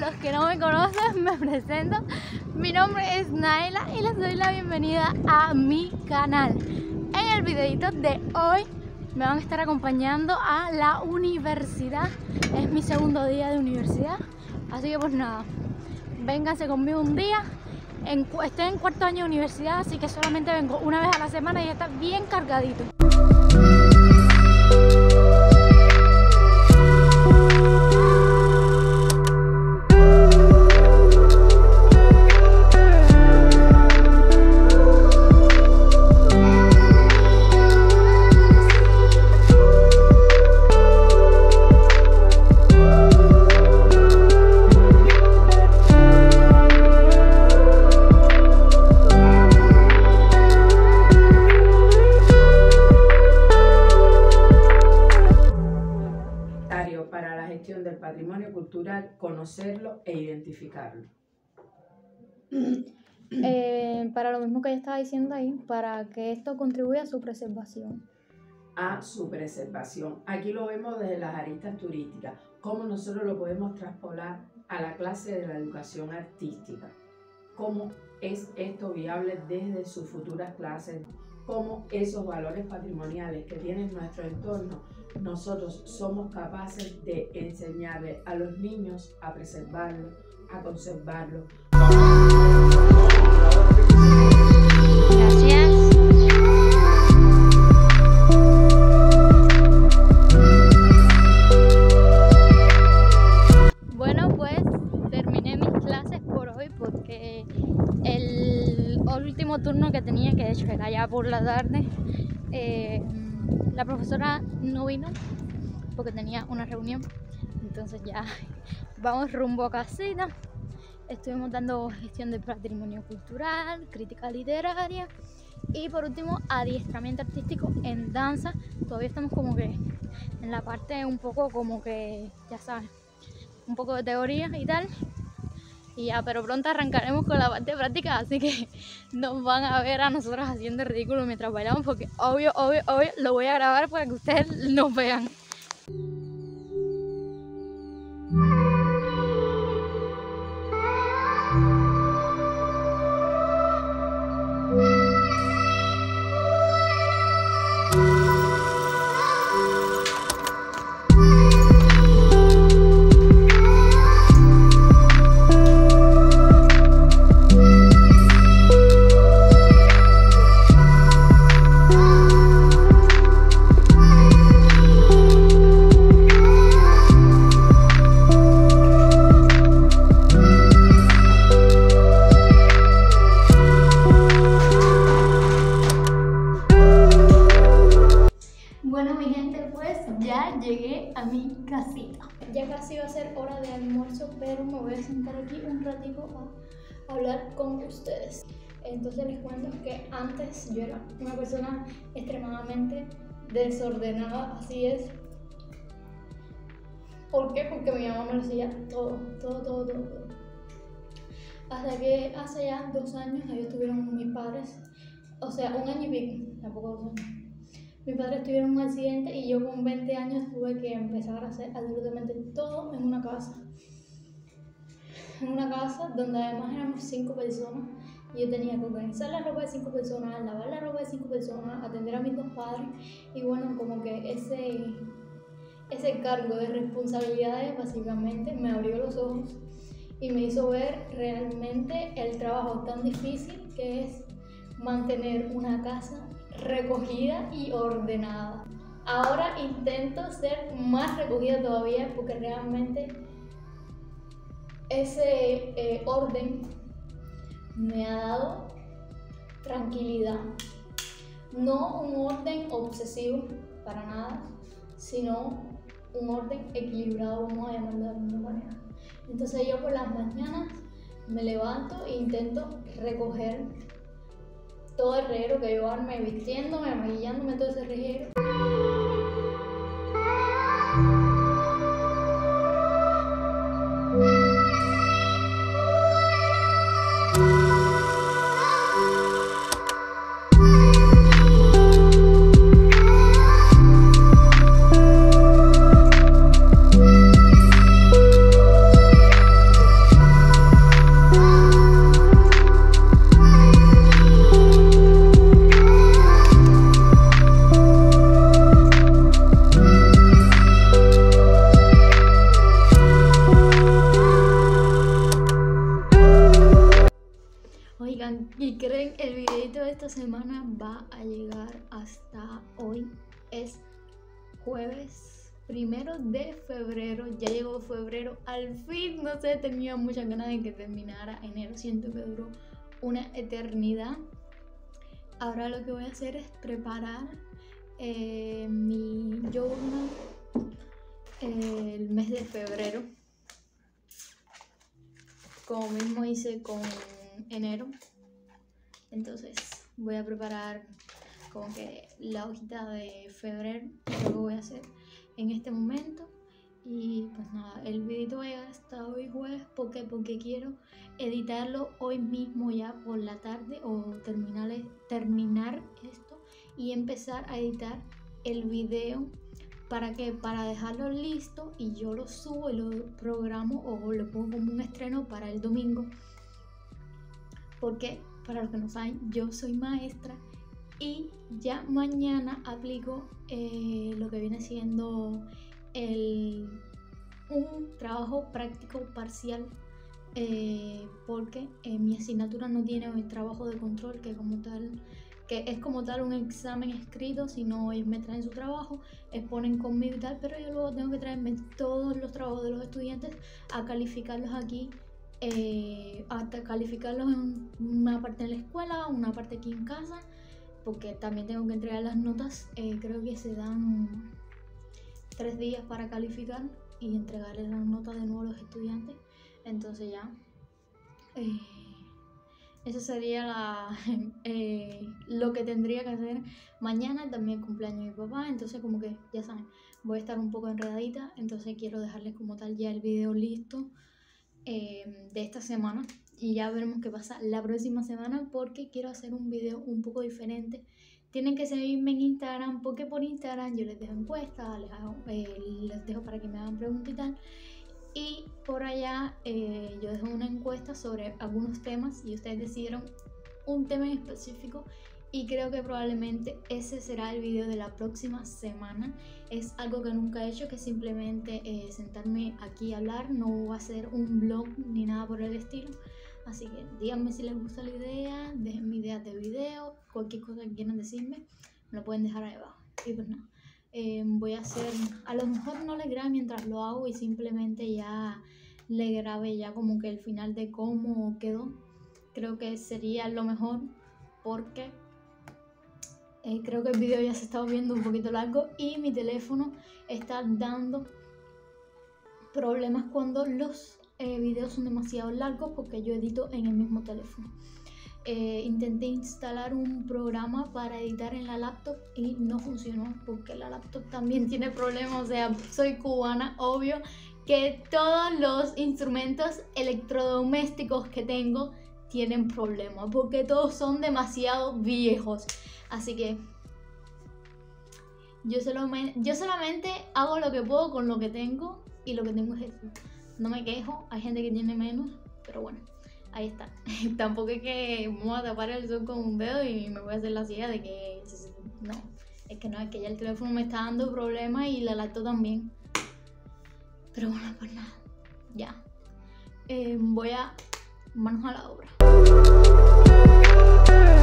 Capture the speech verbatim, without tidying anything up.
los que no me conocen, me presento. Mi nombre es Naela y les doy la bienvenida a mi canal. En el videito de hoy me van a estar acompañando a la universidad. Es mi segundo día de universidad, así que pues nada, vénganse conmigo un día. En, estoy en cuarto año de universidad, así que solamente vengo una vez a la semana y ya está bien cargadito. Para la gestión del patrimonio cultural, conocerlo e identificarlo. Eh, para lo mismo que ya estaba diciendo ahí, para que esto contribuya a su preservación. A su preservación. Aquí lo vemos desde las aristas turísticas, cómo nosotros lo podemos traspolar a la clase de la educación artística, cómo es esto viable desde sus futuras clases, cómo esos valores patrimoniales que tiene nuestro entorno nosotros somos capaces de enseñarle a los niños a preservarlo, a conservarlo. Gracias. Bueno, pues terminé mis clases por hoy porque el último turno que tenía, que de hecho era ya por la tarde, eh, la profesora no vino porque tenía una reunión, entonces ya vamos rumbo a casita. Estuvimos dando gestión del patrimonio cultural, crítica literaria y por último adiestramiento artístico en danza. Todavía estamos como que en la parte un poco como que, ya saben, un poco de teoría y tal. Y ya, pero pronto arrancaremos con la parte práctica, así que nos van a ver a nosotros haciendo el ridículo mientras bailamos, porque obvio, obvio, obvio, lo voy a grabar para que ustedes nos vean. Bueno, mi gente, pues ya llegué a mi casita. Ya casi va a ser hora de almuerzo, pero me voy a sentar aquí un ratito a hablar con ustedes. Entonces les cuento que antes yo era una persona extremadamente desordenada, así es. ¿Por qué? Porque mi mamá me lo hacía todo, todo, todo, todo, todo. Hasta que hace ya dos años ellos tuvieron mis padres, o sea, un año y pico, tampoco dos años. Mis padres tuvieron un accidente y yo con veinte años tuve que empezar a hacer absolutamente todo en una casa. En una casa donde además éramos cinco personas y yo tenía que organizar la ropa de cinco personas, lavar la ropa de cinco personas, atender a mis dos padres y bueno, como que ese, ese cargo de responsabilidades básicamente me abrió los ojos y me hizo ver realmente el trabajo tan difícil que es mantener una casa recogida y ordenada. Ahora intento ser más recogida todavía porque realmente ese eh, orden me ha dado tranquilidad. No un orden obsesivo para nada, sino un orden equilibrado, vamos a llamarlo de alguna manera. Entonces yo por las mañanas me levanto e intento recoger todo el reguero que yo arme, vistiéndome, maquillándome, todo ese reguero. Oigan, y creen, el videito de esta semana va a llegar hasta hoy. Es jueves primero de febrero. Ya llegó febrero, al fin. No sé, tenía muchas ganas de que terminara enero. Siento que duró una eternidad. Ahora lo que voy a hacer es preparar eh, mi journal eh, el mes de febrero, como mismo hice con enero. Entonces voy a preparar como que la hojita de febrero, lo que voy a hacer en este momento. Y pues nada, el video va a llegar hasta hoy jueves. ¿Por qué? Porque quiero editarlo hoy mismo ya por la tarde, o terminar, terminar esto y empezar a editar el video. ¿Para qué? Para dejarlo listo y yo lo subo y lo programo o lo pongo como un estreno para el domingo. Porque, para los que no saben, yo soy maestra y ya mañana aplico eh, lo que viene siendo el, un trabajo práctico parcial, eh, porque eh, mi asignatura no tiene el trabajo de control, que como tal que es como tal un examen escrito, sino ellos me traen su trabajo, exponen conmigo y tal, pero yo luego tengo que traerme todos los trabajos de los estudiantes a calificarlos aquí, eh, a calificarlos en una parte en la escuela, una parte aquí en casa, porque también tengo que entregar las notas. Eh, creo que se dan tres días para calificar y entregarles las notas de nuevo a los estudiantes. Entonces ya eh, eso sería la, eh, lo que tendría que hacer mañana. También el cumpleaños de mi papá, entonces como que ya saben, voy a estar un poco enredadita. Entonces quiero dejarles como tal ya el video listo eh, de esta semana, y ya veremos qué pasa la próxima semana, porque quiero hacer un video un poco diferente. Tienen que seguirme en Instagram, porque por Instagram yo les dejo encuestas, les, hago, eh, les dejo para que me hagan preguntas y tal. Y por allá eh, yo dejo una encuesta sobre algunos temas y ustedes decidieron un tema en específico, y creo que probablemente ese será el video de la próxima semana. Es algo que nunca he hecho, que simplemente eh, sentarme aquí a hablar. No va a ser un vlog ni nada por el estilo. Así que díganme si les gusta la idea, déjenme ideas de video, cualquier cosa que quieran decirme, me lo pueden dejar ahí abajo. Y pues nada. Eh, voy a hacer, a lo mejor no le grabe mientras lo hago y simplemente ya le grabe ya como que el final de cómo quedó. Creo que sería lo mejor, porque eh, creo que el video ya se está viendo un poquito largo y mi teléfono está dando problemas cuando los eh, videos son demasiado largos, porque yo edito en el mismo teléfono. Eh, intenté instalar un programa para editar en la laptop y no funcionó, porque la laptop también tiene problemas. O sea, soy cubana, obvio que todos los instrumentos electrodomésticos que tengo tienen problemas, porque todos son demasiado viejos. Así que yo solamente, yo solamente hago lo que puedo con lo que tengo, y lo que tengo es eso. No me quejo, hay gente que tiene menos, pero bueno. Ahí está. Tampoco es que vamos a tapar el sol con un dedo y me voy a hacer la ciega de que no, es que no, es que ya el teléfono me está dando problemas y la laptop también. Pero bueno, pues nada, ya. Eh, voy a manos a la obra.